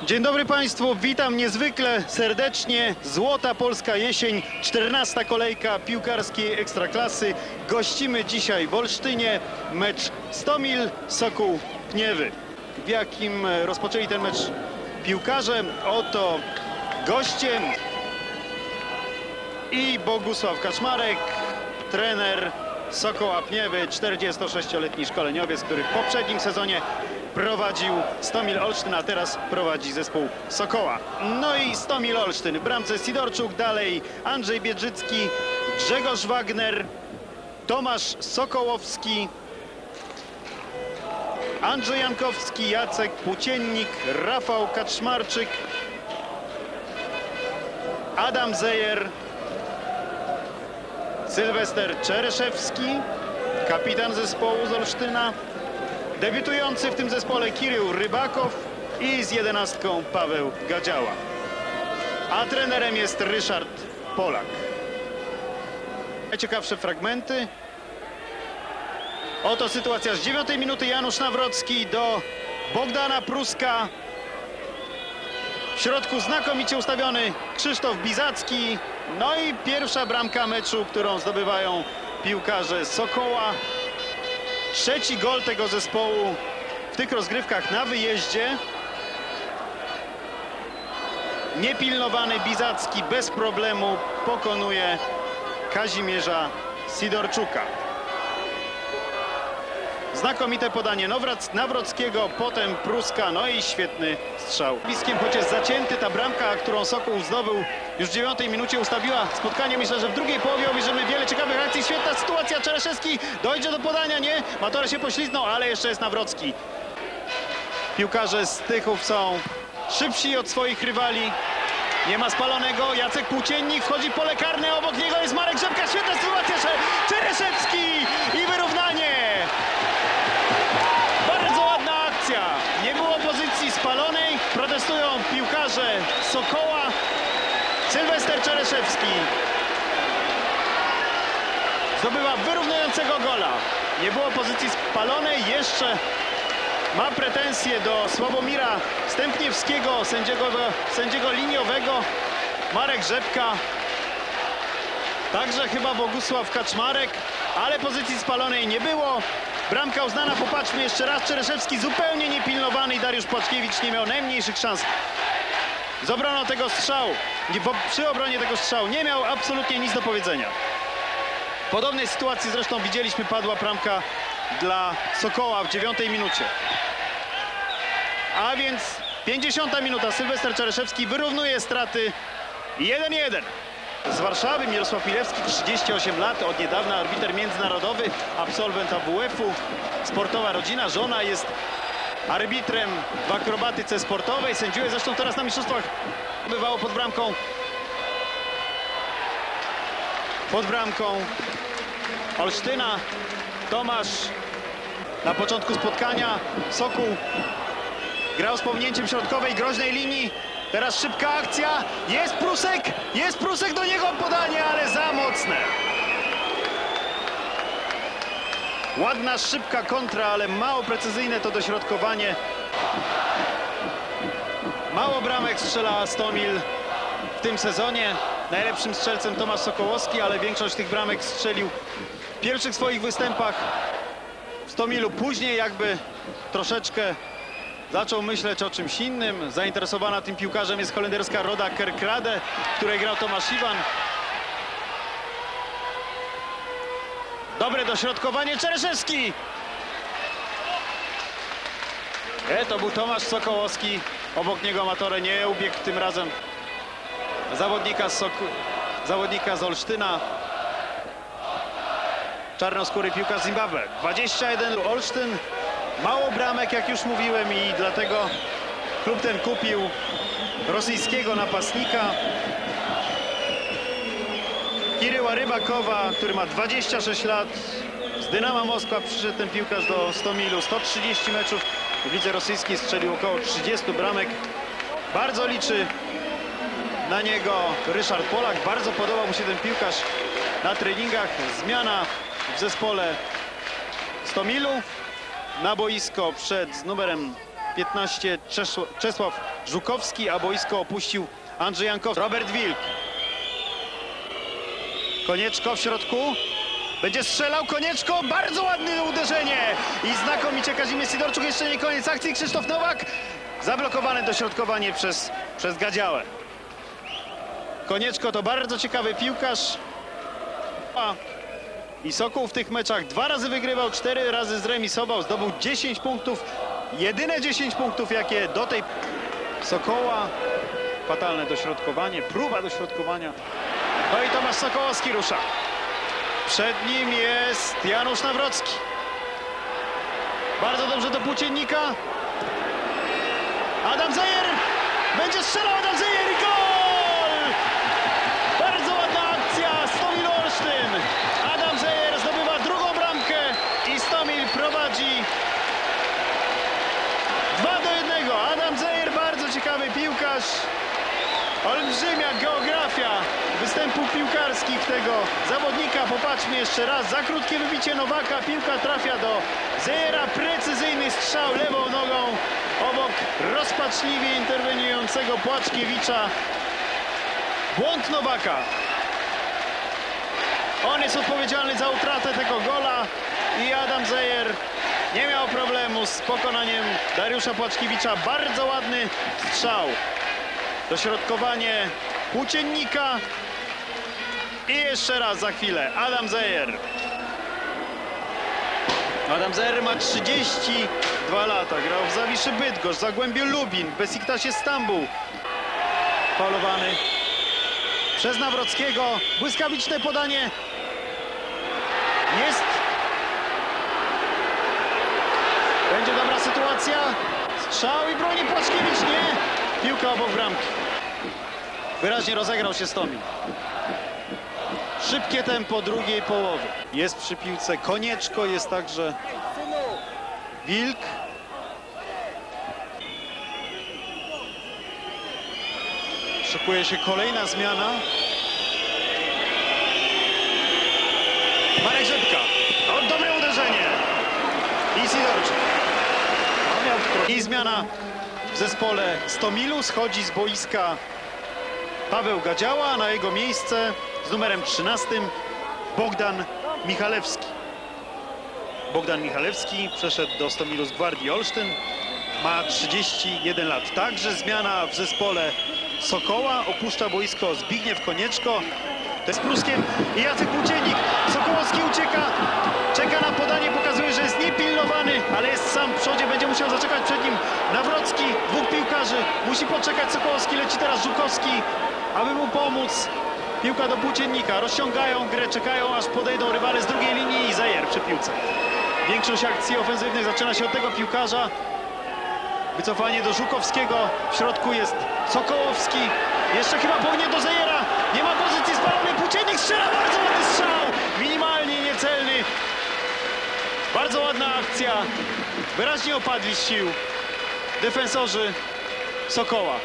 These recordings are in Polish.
Dzień dobry Państwu, witam niezwykle serdecznie. Złota polska jesień, 14. kolejka piłkarskiej Ekstraklasy. Gościmy dzisiaj w Olsztynie mecz Stomil Sokół Pniewy. W jakim rozpoczęli ten mecz piłkarze? Oto gościem i Bogusław Kaczmarek, trener Sokoła Pniewy, 46-letni szkoleniowiec, który w poprzednim sezonie prowadził Stomil Olsztyn, a teraz prowadzi zespół Sokoła. No i Stomil Olsztyn, w bramce Sidorczuk, dalej Andrzej Biedrzycki, Grzegorz Wagner, Tomasz Sokołowski, Andrzej Jankowski, Jacek Płóciennik, Rafał Kaczmarczyk, Adam Zejer, Sylwester Czereszewski, kapitan zespołu z Olsztyna, debiutujący w tym zespole Kirył Rybakow i z 11 Paweł Gadziała. A trenerem jest Ryszard Polak. Najciekawsze fragmenty. Oto sytuacja z 9 minuty. Janusz Nawrocki do Bogdana Pruska. W środku znakomicie ustawiony Krzysztof Bizacki. No i pierwsza bramka meczu, którą zdobywają piłkarze Sokoła. Trzeci gol tego zespołu w tych rozgrywkach na wyjeździe. Niepilnowany Bizacki bez problemu pokonuje Kazimierza Sidorczuka. Znakomite podanie Nawrockiego, potem Pruska, no i świetny strzał. Bliskiem, chociaż zacięty, ta bramka, którą Sokół zdobył już w 9 minucie, ustawiła spotkanie. Myślę, że w drugiej połowie obejrzymy wiele ciekawych akcji. Świetna sytuacja, Czereszewski dojdzie do podania, nie? Matora się pośliznął, ale jeszcze jest Nawrocki. Piłkarze z Tychów są szybsi od swoich rywali. Nie ma spalonego, Jacek Płóciennik wchodzi w pole karne, obok niego jest Marek Rzepka, świetna sytuacja, Czereszewski i wyrównanie. Bardzo ładna akcja, nie było pozycji spalonej, protestują piłkarze Sokoła. Sylwester Czereszewski zdobywa wyrównującego gola. Nie było pozycji spalonej, jeszcze ma pretensje do Sławomira Stępniewskiego, sędziego liniowego. Marek Rzepka, także chyba Bogusław Kaczmarek, ale pozycji spalonej nie było. Bramka uznana, popatrzmy jeszcze raz, Czereszewski zupełnie niepilnowany i Dariusz Płaczkiewicz nie miał najmniejszych szans z obroną tego strzału. Przy obronie tego strzału nie miał absolutnie nic do powiedzenia. W podobnej sytuacji zresztą widzieliśmy, padła bramka dla Sokoła w 9 minucie. A więc 50 minuta, Sylwester Czereszewski wyrównuje straty 1-1. Z Warszawy Mirosław Milewski, 38 lat, od niedawna arbiter międzynarodowy, absolwent AWF-u, sportowa rodzina, żona jest arbitrem w akrobatyce sportowej, sędziuje zresztą teraz na mistrzostwach. Bywało pod bramką Olsztyna. Tomasz na początku spotkania. Sokół grał z pominięciem środkowej groźnej linii. Teraz szybka akcja, jest Prusek, do niego podanie, ale za mocne. Ładna, szybka kontra, ale mało precyzyjne to dośrodkowanie. Mało bramek strzela Stomil w tym sezonie. Najlepszym strzelcem Tomasz Sokołowski, ale większość tych bramek strzelił w pierwszych swoich występach w Stomilu. Później jakby troszeczkę zaczął myśleć o czymś innym. Zainteresowana tym piłkarzem jest holenderska Roda Kerkrade, w której grał Tomasz Iwan. Dobre dośrodkowanie, Czereszewski! To był Tomasz Sokołowski. Obok niego Matore nie ubiegł tym razem zawodnika z Olsztyna. Czarnoskóry piłkarz Zimbabwe. 21 Olsztyn. Mało bramek, jak już mówiłem, i dlatego klub ten kupił rosyjskiego napastnika Kiryła Rybakowa, który ma 26 lat. Z Dynama Moskwa przyszedł ten piłkarz do Stomilu. 130 meczów w lidze rosyjskiej, strzelił około 30 bramek. Bardzo liczy na niego Ryszard Polak. Bardzo podobał mu się ten piłkarz na treningach. Zmiana w zespole Stomilu. Na boisko przed z numerem 15 Czesław Żukowski, a boisko opuścił Andrzej Jankowski. Robert Wilk. Konieczko w środku. Będzie strzelał Konieczko. Bardzo ładne uderzenie. I znakomicie Kazimierz Sidorczuk. Jeszcze nie koniec akcji. Krzysztof Nowak. Zablokowane dośrodkowanie przez Gadziałę. Konieczko to bardzo ciekawy piłkarz. I Sokół w tych meczach 2 razy wygrywał, 4 razy zremisował. Zdobył 10 punktów. Jedyne 10 punktów, jakie do tej Sokoła. Fatalne dośrodkowanie, próba dośrodkowania. No i Tomasz Sokołowski rusza. Przed nim jest Janusz Nawrocki. Bardzo dobrze do płóciennika. Adam Zejer. Będzie strzelał Adam Zejer i gol! Bardzo ładna akcja. Stomil Olsztyn. Adam Zejer zdobywa drugą bramkę i Stomil prowadzi 2-1. Adam Zejer, bardzo ciekawy piłkarz. Olbrzymia geografia występów piłkarskich tego zawodnika. Popatrzmy jeszcze raz. Za krótkie wybicie Nowaka. Piłka trafia do Zejera. Precyzyjny strzał lewą nogą obok rozpaczliwie interweniującego Płaczkiewicza. Błąd Nowaka. On jest odpowiedzialny za utratę tego gola i Adam Zejer nie miał problemu z pokonaniem Dariusza Płaczkiewicza. Bardzo ładny strzał. Dośrodkowanie płóciennika. I jeszcze raz za chwilę Adam Zejer. Adam Zejer ma 32 lata. Grał w Zawiszy Bydgoszcz, Zagłębiu Lubin, w Besiktasie Stambuł. Faulowany przez Nawrockiego. Błyskawiczne podanie. Jest. Będzie dobra sytuacja. Strzał i broni Płaczkiewicz. Nie. Piłka obok bramki. Wyraźnie rozegrał się Stomil. Szybkie tempo drugiej połowy. Jest przy piłce Konieczko, jest także Wilk. Szykuje się kolejna zmiana. Marek Rzepka. O, dobre uderzenie. I Sidorczuk. I zmiana w zespole Stomilu. Schodzi z boiska Paweł Gadziała, a na jego miejsce z numerem 13 Bogdan Michalewski. Bogdan Michalewski przeszedł do Stomilu z Gwardii Olsztyn. Ma 31 lat. Także zmiana w zespole Sokoła. Opuszcza boisko Zbigniew Konieczko. To jest Pruskiem i Jacek Płóciennik. Sokołowski ucieka. Czeka na podanie. Pokazuje, że jest niepilnowany, ale jest sam w przodzie. Będzie musiał zaczekać przed nim Nawrocki. 2 piłkarzy. Musi poczekać Sokołowski. Leci teraz Żukowski, aby mu pomóc. Piłka do Płóciennika. Rozciągają grę. Czekają, aż podejdą rywale z drugiej linii i Zejer przy piłce. Większość akcji ofensywnych zaczyna się od tego piłkarza. Wycofanie do Żukowskiego. W środku jest Sokołowski. Jeszcze chyba powinien do Zejera. Nie ma pozycji spalonej. Płóciennik strzela. Bardzo ładny strzał. Minimalnie niecelny. Bardzo ładna akcja. Wyraźnie opadli z sił defensorzy Sokoła.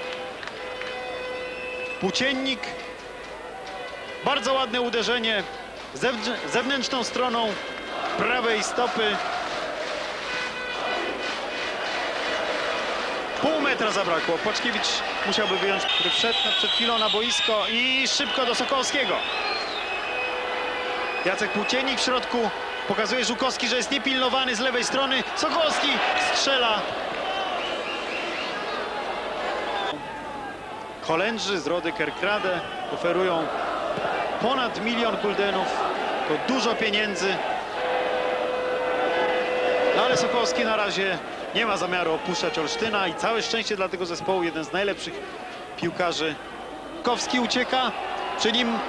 Płóciennik. Bardzo ładne uderzenie zewnętrzną stroną prawej stopy. Pół metra zabrakło. Płaczkiewicz musiałby wyjąć, który wszedł przed chwilą na boisko i szybko do Sokołowskiego. Jacek Płóciennik w środku. Pokazuje Żukowski, że jest niepilnowany z lewej strony. Sokołowski strzela. Holendrzy z Rody Kerkrade oferują ponad 1 000 000 guldenów. To dużo pieniędzy. No ale Sokołowski na razie nie ma zamiaru opuszczać Olsztyna i całe szczęście dla tego zespołu. Jeden z najlepszych piłkarzy. Żukowski ucieka. Przy nim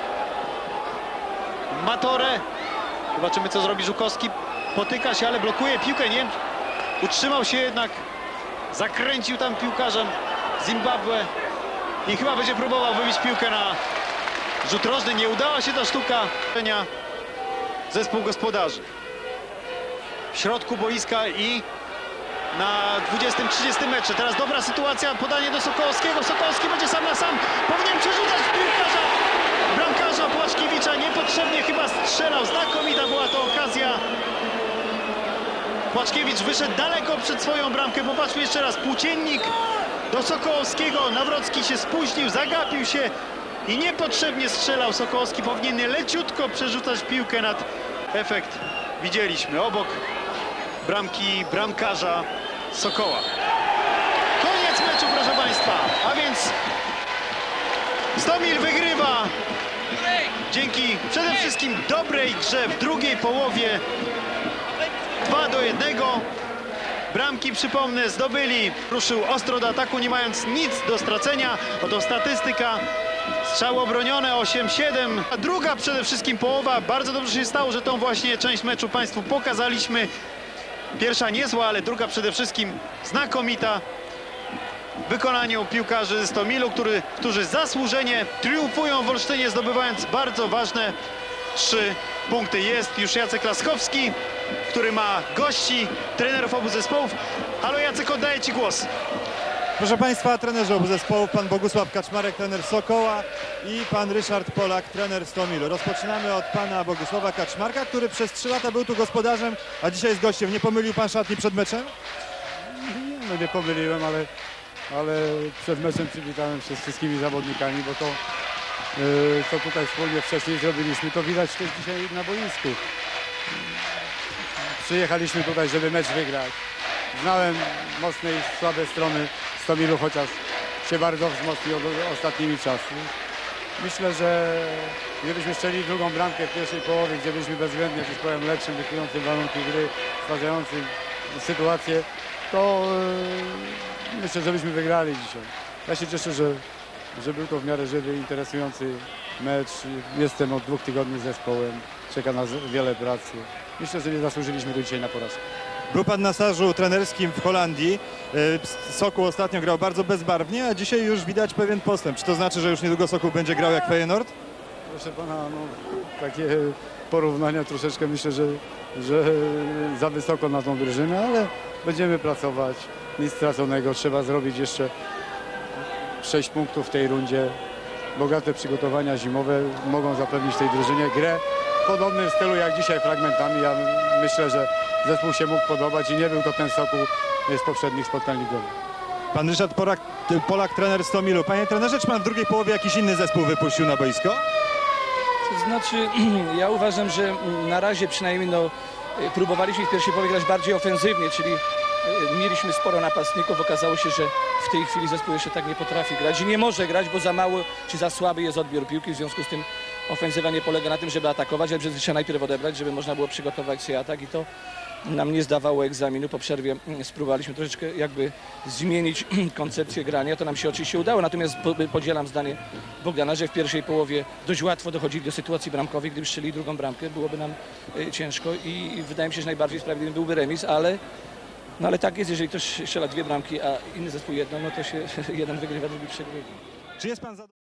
Matore. Zobaczymy, co zrobi Żukowski. Potyka się, ale blokuje piłkę. Nie, utrzymał się jednak. Zakręcił tam piłkarzem Zimbabwe. I chyba będzie próbował wybić piłkę na rzut rożny. Nie udała się ta sztuka. Zespół gospodarzy. W środku boiska i na 20-30 metrze. Teraz dobra sytuacja. Podanie do Sokołowskiego. Sokołowski będzie sam na sam. Powinien przerzucać piłkarza. Bramkarza Płaczkiewicza. Niepotrzebnie chyba strzelał. Znakomita była to okazja. Płaczkiewicz wyszedł daleko przed swoją bramkę. Popatrzmy jeszcze raz. Płóciennik do Sokołowskiego. Nawrocki się spóźnił, zagapił się i niepotrzebnie strzelał. Sokołowski powinien leciutko przerzucać piłkę nad efekt. Widzieliśmy obok bramki bramkarza Sokoła. Koniec meczu, proszę Państwa. A więc Stomil wygrywa dzięki przede wszystkim dobrej grze w drugiej połowie. 2-1. Bramki, przypomnę, zdobyli. Ruszył ostro do ataku, nie mając nic do stracenia. Oto statystyka. Strzały obronione 8-7. A druga przede wszystkim połowa. Bardzo dobrze się stało, że tą właśnie część meczu Państwu pokazaliśmy. Pierwsza niezła, ale druga przede wszystkim znakomita w wykonaniu piłkarzy z Stomilu, którzy zasłużenie triumfują w Olsztynie, zdobywając bardzo ważne 3 punkty. Jest już Jacek Laskowski, który ma gości, trenerów obu zespołów. Halo Jacek, oddaję Ci głos. Proszę Państwa, trenerzy obu zespołów, pan Bogusław Kaczmarek, trener Sokoła i pan Ryszard Polak, trener Stomilu. Rozpoczynamy od pana Bogusława Kaczmarka, który przez 3 lata był tu gospodarzem, a dzisiaj jest gościem. Nie pomylił pan szatni przed meczem? No nie pomyliłem, ale przed meczem przywitałem się z wszystkimi zawodnikami, bo to, co tutaj wspólnie wcześniej zrobiliśmy, to widać też dzisiaj na boisku. Przyjechaliśmy tutaj, żeby mecz wygrać. Znałem mocne i słabe strony Stomilu, chociaż się bardzo wzmocnił ostatnimi czasy. Myślę, że gdybyśmy strzelili drugą bramkę w pierwszej połowie, gdzie byliśmy bezwzględnie zespołem lepszym, dyktującym warunki gry, stwarzającym sytuację, to myślę, że byśmy wygrali dzisiaj. Ja się cieszę, że był to w miarę żywy, interesujący mecz. Jestem od 2 tygodni z zespołem, czeka nas wiele pracy. Myślę, że nie zasłużyliśmy do dzisiaj na porażkę. Był pan na stażu trenerskim w Holandii. Sokół ostatnio grał bardzo bezbarwnie, a dzisiaj już widać pewien postęp. Czy to znaczy, że już niedługo Sokół będzie grał jak Feyenoord? Proszę pana, no, takie porównania troszeczkę myślę, że za wysoko na tą drużynę, ale będziemy pracować. Nic straconego. Trzeba zrobić jeszcze 6 punktów w tej rundzie. Bogate przygotowania zimowe mogą zapewnić tej drużynie grę w podobnym stylu jak dzisiaj, fragmentami. Ja myślę, że zespół się mógł podobać i nie był to ten Sokół z poprzednich spotkań ligowych. Pan Ryszard Polak, trener Stomilu. Panie trenerze, czy pan w drugiej połowie jakiś inny zespół wypuścił na boisko? To znaczy, ja uważam, że na razie przynajmniej próbowaliśmy w pierwszej połowie grać bardziej ofensywnie, czyli mieliśmy sporo napastników. Okazało się, że w tej chwili zespół jeszcze tak nie potrafi grać i nie może grać, bo za mało czy za słaby jest odbiór piłki. W związku z tym ofensywa nie polega na tym, żeby atakować, ale trzeba najpierw odebrać, żeby można było przygotować sobie atak i to nam nie zdawało egzaminu. Po przerwie spróbowaliśmy troszeczkę jakby zmienić koncepcję grania. To nam się oczywiście udało, natomiast podzielam zdanie Bogdana, że w pierwszej połowie dość łatwo dochodzili do sytuacji bramkowej. Gdyby strzelili drugą bramkę, byłoby nam ciężko i wydaje mi się, że najbardziej sprawiedliwy byłby remis, ale tak jest, jeżeli ktoś strzela 2 bramki, a inny zespół jedną, no to się jeden wygrywa, drugi przegrywa. Czy jest pan